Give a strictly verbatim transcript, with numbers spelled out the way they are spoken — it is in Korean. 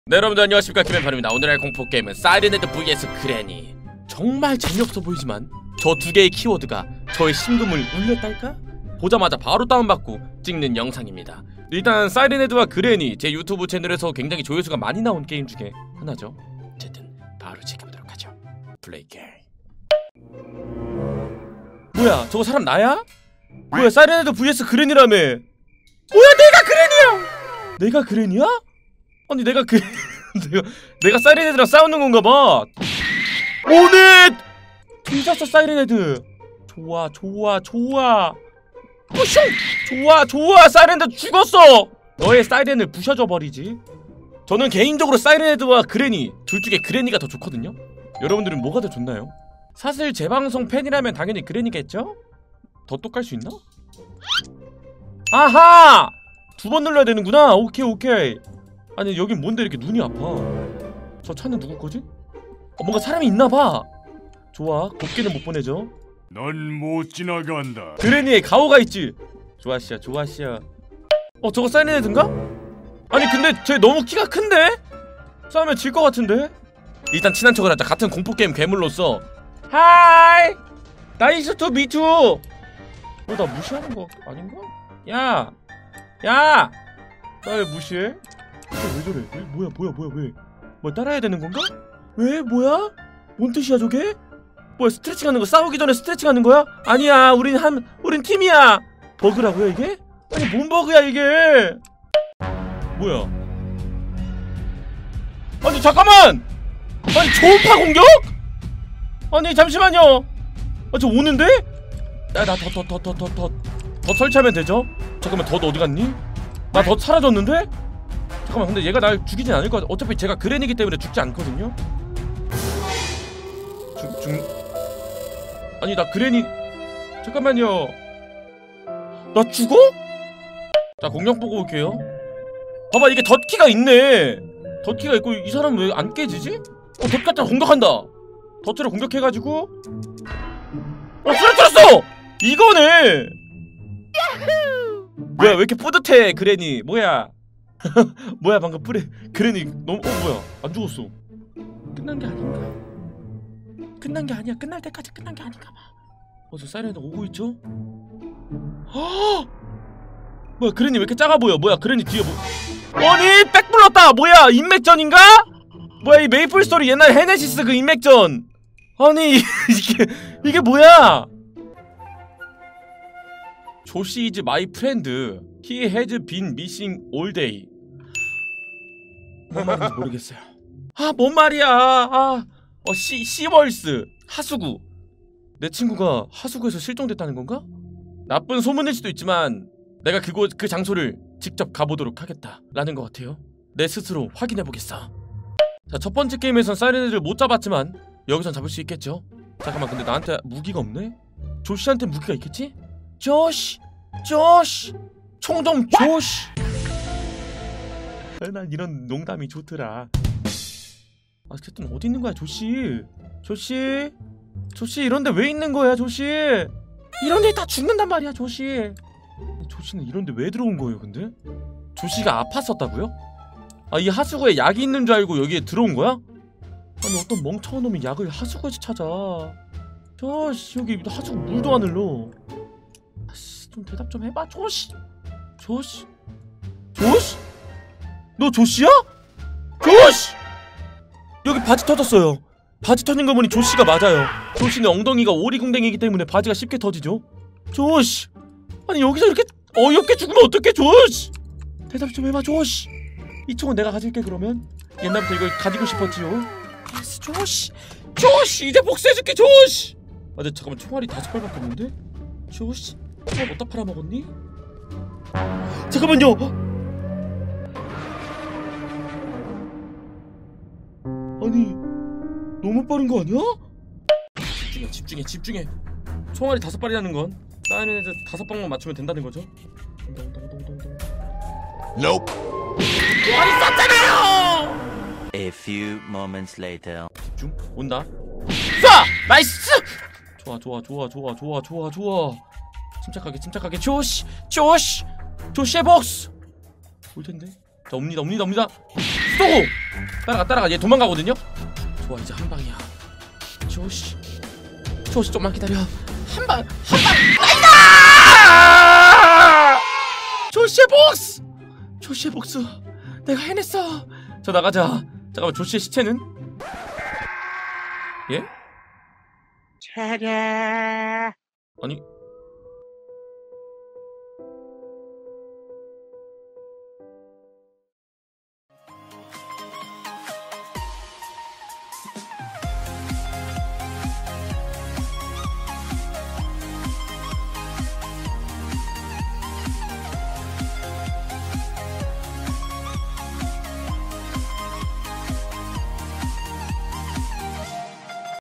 네, 여러분들 안녕하십니까, 김현팔입니다. 오늘의 공포게임은 사이렌헤드 vs 그레니. 정말 재미없어 보이지만 저 두 개의 키워드가 저의 심금을 울렸달까? 보자마자 바로 다운받고 찍는 영상입니다. 일단 사이렌헤드와 그레니, 제 유튜브 채널에서 굉장히 조회수가 많이 나온 게임 중에 하나죠. 어쨌든 바로 지켜보도록 하죠. 플레이 게임. 뭐야, 저거 사람 나야? 뭐야, 사이렌헤드 vs 그레니라며. 뭐야, 내가 그레니야! 내가 그레니야? 아니 내가 그 내가 내가 사이렌헤드랑 싸우는 건가봐. 오늘 뒤졌어 사이렌헤드. 좋아 좋아 좋아 부숑. 좋아 좋아 사이렌헤드 죽었어. 너의 사이렌을 부셔줘 버리지. 저는 개인적으로 사이렌헤드와 그레니 둘 중에 그레니가 더 좋거든요. 여러분들은 뭐가 더 좋나요? 사실 재방송 팬이라면 당연히 그레니겠죠? 더 똑 깔 수 있나? 아하! 두 번 눌러야 되는구나. 오케이 오케이. 아니 여긴 뭔데 이렇게 눈이 아파. 저 차는 누구 거지? 어, 뭔가 사람이 있나봐. 좋아, 곱게는 못 보내죠. 넌 못 지나간다. 그레니에 가오가 있지. 좋아씨야 좋아씨야. 어, 저거 사이렌헤드인가? 아니 근데 쟤 너무 키가 큰데? 싸우면 질 것 같은데? 일단 친한 척을 하자. 같은 공포게임 괴물로서. 하이! 나이스 투 미투! 어, 나 무시하는 거 아닌가? 야! 야! 나 왜 무시해? 왜 저래? 왜? 뭐야 뭐야 뭐야 왜? 뭐 따라야 되는 건가? 왜? 뭐야? 뭔 뜻이야 저게? 뭐야, 스트레칭 하는 거? 싸우기 전에 스트레칭 하는 거야? 아니야, 우린 한 우린 팀이야. 버그라고요 이게? 아니 뭔 버그야 이게? 뭐야? 아니 잠깐만! 아니 초음파 공격? 아니 잠시만요. 아, 저 오는데? 나 나 덧 덧 덧 덧 덧 덧 덧 설치하면 되죠? 잠깐만, 덧 어디 갔니? 나 덧 사라졌는데? 잠깐만, 근데 얘가 날 죽이진 않을 것 같아. 어차피 제가 그레니기 때문에 죽지 않거든요? 죽.. 죽.. 아니 나 그레니.. 잠깐만요. 나 죽어? 자, 공룡 보고 올게요. 봐봐, 이게 덧키가 있네. 덧키가 있고 이 사람 왜 안 깨지지? 어, 덧 갖다 공격한다. 덧으로 공격해가지고 어, 쓰러뜨렸어! 이거네! 뭐야, 왜 이렇게 뿌듯해 그레니. 뭐야. 뭐야 방금 뿌레 그레니 너무.. 어 뭐야, 안 죽었어. 끝난 게 아닌가? 끝난 게 아니야. 끝날 때까지 끝난 게 아닌가 봐. 어, 저 사이렌헤드 오고 있죠? 헉! 뭐야, 그레니 왜 이렇게 작아 보여? 뭐야, 그레니 뒤에 뭐.. 아니 백 불렀다. 뭐야, 인맥전인가? 뭐야, 이 메이플 스토리 옛날 헤네시스 그 인맥전. 아니 이게 이게 뭐야? 조시 is my friend. He has been missing all day. 뭔 말인지 모르겠어요. 아, 뭔 말이야. 아, 어, 시, 시월스 하수구. 내 친구가 하수구에서 실종됐다는 건가? 나쁜 소문일 수도 있지만 내가 그곳 그 장소를 직접 가보도록 하겠다 라는 것 같아요. 내 스스로 확인해보겠어. 자, 첫 번째 게임에선 사이렌헤드를 못 잡았지만 여기선 잡을 수 있겠죠? 잠깐만, 근데 나한테 무기가 없네? 조시한테 무기가 있겠지? 조시! 조시! 총 좀 조시! 난 이런 농담이 좋더라. 아, 어쨌든 어디 있는 거야 조시? 조시? 조시 이런데 왜 있는 거야 조시? 이런데 다 죽는단 말이야 조시. 조시는 이런데 왜 들어온 거예요 근데? 조시가 아팠었다고요? 아, 이 하수구에 약이 있는 줄 알고 여기에 들어온 거야? 아니 어떤 멍청한 놈이 약을 하수구에서 찾아. 조시, 여기 하수구 물도 안 흘러. 아씨, 좀 대답 좀 해봐 조시. 조시? 조시? 너 조시야? 조시! 여기 바지 터졌어요. 바지 터진 거 보니 조시가 맞아요. 조시는 엉덩이가 오리궁뎅이기 때문에 바지가 쉽게 터지죠. 조시! 아니 여기서 이렇게 어이없게 죽으면 어떡해 조시! 대답 좀 해봐 조시. 이 총은 내가 가질게. 그러면 옛날부터 이걸 가지고 싶었지요. 예스 조시! 조시! 이제 복수해줄게 조시! 아, 근데 잠깐만, 총알이 다섯 발밖에 없는데? 조시? 총알 어디다 팔아먹었니? 잠깐만요! 아니 너무 빠른 거 아니야? 집중해 집중해 집중해. 총알이 다섯 발이라는 건 사이렌헤드 다섯 방만 맞추면 된다는 거죠? 온다 온다 온다 온다 온다. Nope. 총알이 쐈잖아요! A few moments later. 집중. 온다. 쏴! 나이스! 좋아 좋아 좋아 좋아 좋아 좋아 좋아. 침착하게 침착하게. 조시! 조시! 조시의 복수! 올 텐데. 자, 옵니다 옵니다 옵니다. 스톱! 쏘고 따라가 따라가 얘 도망가거든요. 좋아 이제 한 방이야. 조시 조시 좀만 기다려. 한 방 한방 나이다. 조시의 복수 조시의 복수 내가 해냈어. 자 나가자. 잠깐만 조시의 시체는 예? 아니